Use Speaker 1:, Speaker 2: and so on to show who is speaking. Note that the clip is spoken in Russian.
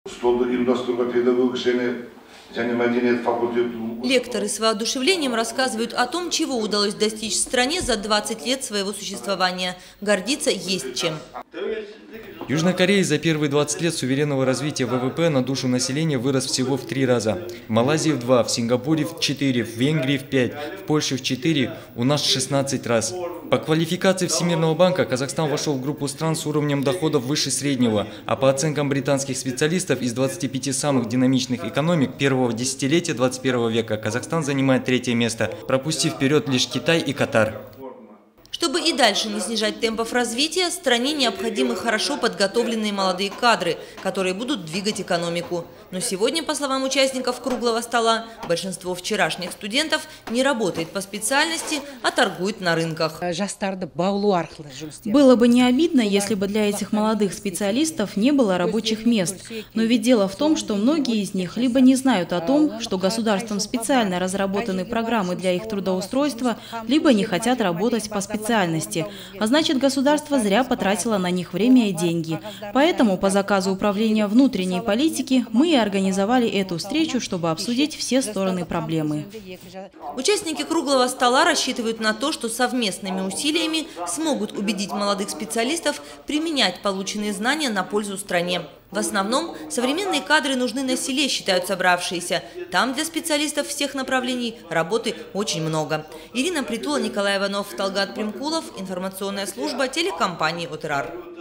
Speaker 1: Лекторы с воодушевлением рассказывают о том, чего удалось достичь в стране за 20 лет своего существования. Гордиться есть чем.
Speaker 2: Южная Корея за первые 20 лет суверенного развития ВВП на душу населения вырос всего в 3 раза. В Малайзии в 2, в Сингапуре в 4, в Венгрии в 5, в Польше в 4, у нас 16 раз. По квалификации Всемирного банка Казахстан вошел в группу стран с уровнем доходов выше среднего, а по оценкам британских специалистов из 25 самых динамичных экономик первого десятилетия 21 века Казахстан занимает 3-е место, пропустив вперед лишь Китай и Катар.
Speaker 1: Чтобы и дальше не снижать темпов развития, стране необходимы хорошо подготовленные молодые кадры, которые будут двигать экономику. Но сегодня, по словам участников круглого стола, большинство вчерашних студентов не работает по специальности, а торгует на рынках.
Speaker 3: Было бы не обидно, если бы для этих молодых специалистов не было рабочих мест. Но ведь дело в том, что многие из них либо не знают о том, что государством специально разработаны программы для их трудоустройства, либо не хотят работать по специальности. А значит, государство зря потратило на них время и деньги. Поэтому по заказу Управления внутренней политики мы и организовали эту встречу, чтобы обсудить все стороны проблемы.
Speaker 1: Участники круглого стола рассчитывают на то, что совместными усилиями смогут убедить молодых специалистов применять полученные знания на пользу стране. В основном современные кадры нужны на селе, считают собравшиеся. Там для специалистов всех направлений работы очень много. Ирина Притула, Николай Иванов, Талгат Примкулов. Информационная служба телекомпании ОТРАР.